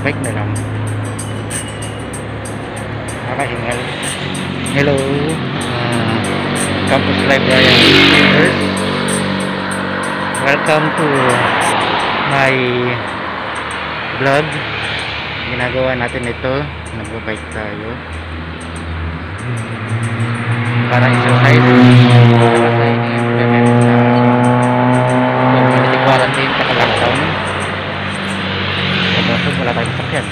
bike na lang. Nakahingal. Hello, Campus Librarian viewers. Welcome to my vlog. Ginagawa natin ito, nagbabike tayo para exercise kasi i-implement na community quarantine sa lockdown. Kasi wala tayong sakyan.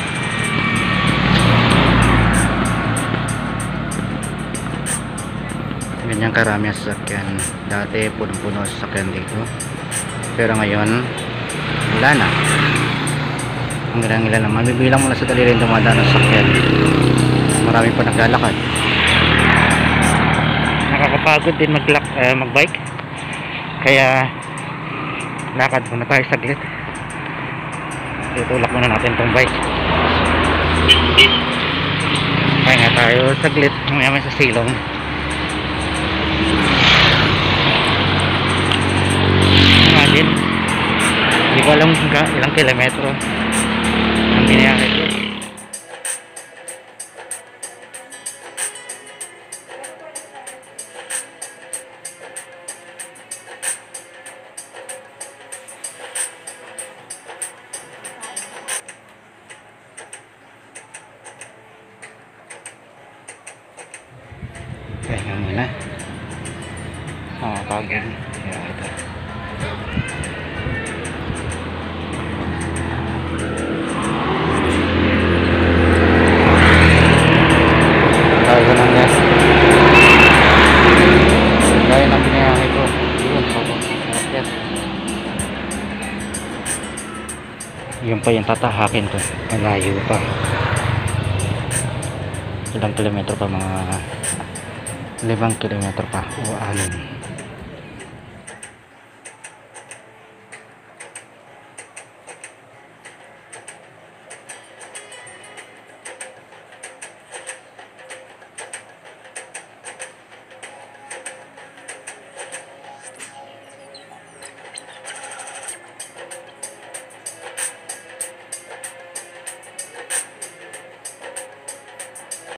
Ganyan karami ang sasakyan. Dati punong-puno sa sasakyan dito, pero ngayon wala na. Ang ilang naman, bibilang mo na sa daliri yung dumadaan ng sasakyan. Marami pa naglalakad. Nakakapagod din magbike, kaya lakad muna tayo saglit. Itulak muna natin tong bike. Kaya nga tayo saglit, mamaya sa silong. Imagine, hindi ko alam ilang kilometro ang biniyahe ko. Kaya nga muna, pagod. Kaya ito tayo ng gas. Gaya ng binayahe ko. Yun, yes. Yun pa yung tatahakin ko. Malayo pa. Ilang kilometro pa, mga 5 kilometro pa o 6.